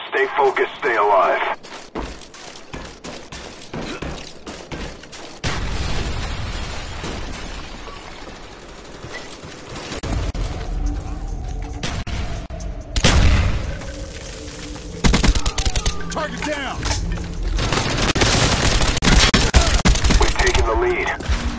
Stay focused, stay alive. Target down! We've taken the lead.